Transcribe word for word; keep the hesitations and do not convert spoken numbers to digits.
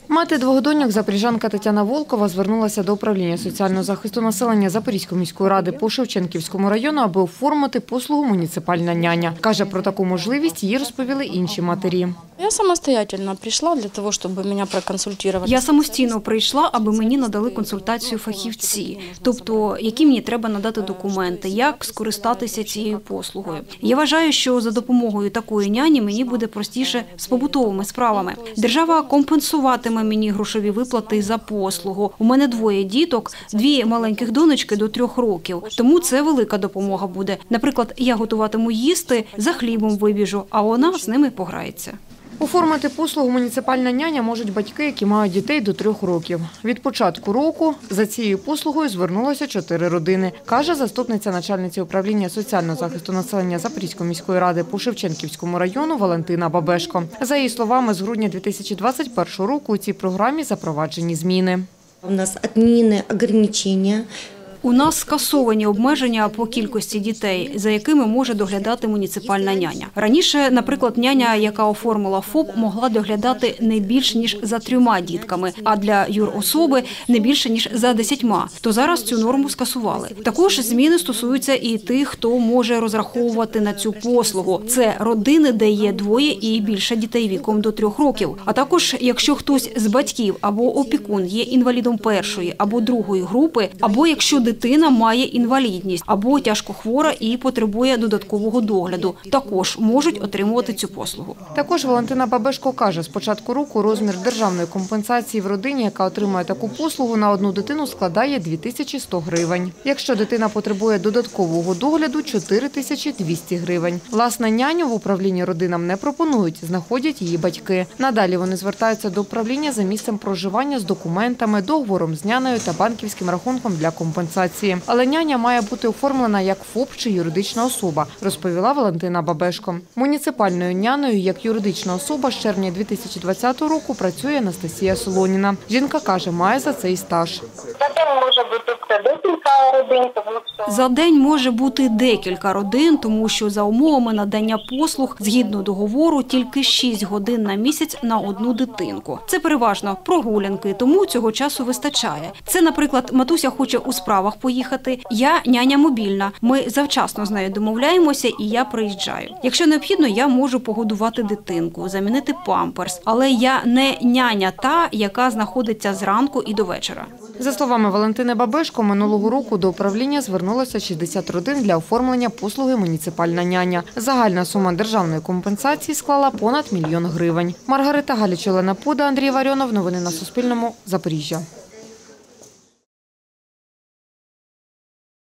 Мати двох доньок, запоріжанка Тетяна Волкова, звернулася до управління соціального захисту населення Запорізької міської ради по Шевченківському району, аби оформити послугу «Муніципальна няня». Каже, про таку можливість їй розповіли інші матері. Я самостоятельно прийшла для того, щоб мене проконсультувати. Я самостійно прийшла, аби мені надали консультацію фахівці, тобто які мені треба надати документи, як скористатися цією послугою. Я вважаю, що за допомогою такої няні мені буде простіше з побутовими справами. Держава компенсуватиме мені грошові виплати за послугу. У мене двоє діток, дві маленьких донечки до трьох років, тому це велика допомога буде. Наприклад, я готуватиму їсти, за хлібом вибіжу, а вона з ними пограється. Оформити послугу «Муніципальна няня» можуть батьки, які мають дітей до трьох років. Від початку року за цією послугою звернулося чотири родини, каже заступниця начальниці управління соціального захисту населення Запорізької міської ради по Шевченківському району Валентина Бабешко. За її словами, з грудня дві тисячі двадцять першого року у цій програмі запроваджені зміни. У нас відмінені обмеження. У нас скасовані обмеження по кількості дітей, за якими може доглядати муніципальна няня. Раніше, наприклад, няня, яка оформила ФОП, могла доглядати не більш ніж за трьома дітками, а для юрособи не більше ніж за десятьма. То зараз цю норму скасували. Також зміни стосуються і тих, хто може розраховувати на цю послугу. Це родини, де є двоє і більше дітей віком до трьох років. А також, якщо хтось з батьків або опікун є інвалідом першої або другої групи, або якщо дитина має інвалідність або тяжко хвора і потребує додаткового догляду, також можуть отримувати цю послугу. Також Валентина Бабешко каже, з початку року розмір державної компенсації в родині, яка отримує таку послугу, на одну дитину складає дві тисячі сто гривень. Якщо дитина потребує додаткового догляду – чотири тисячі двісті гривень. Власне, няню в управлінні родинам не пропонують, знаходять її батьки. Надалі вони звертаються до управління за місцем проживання з документами, договором з нянею та банківським рахунком для компенсації. Але няня має бути оформлена як ФОП чи юридична особа, розповіла Валентина Бабешко. Муніципальною нянею як юридична особа з червня дві тисячі двадцятого року працює Анастасія Солоніна. Жінка каже, має за це і стаж. За день може бути декілька родин, тому що за умовами надання послуг згідно договору тільки шість годин на місяць на одну дитинку. Це переважно прогулянки, тому цього часу вистачає. Це, наприклад, матуся хоче у справах поїхати, я няня мобільна. Ми завчасно з нею домовляємося і я приїжджаю. Якщо необхідно, я можу погодувати дитинку, замінити памперс, але я не няня та, яка знаходиться зранку і до вечора. За словами Валентини Бабешко, минулого року до управління звернулося шістдесят родин для оформлення послуги «Муніципальна няня». Загальна сума державної компенсації склала понад мільйон гривень. Маргарита Галіч, Олена Пуда, Андрій Варіонов. Новини на Суспільному. Запоріжжя.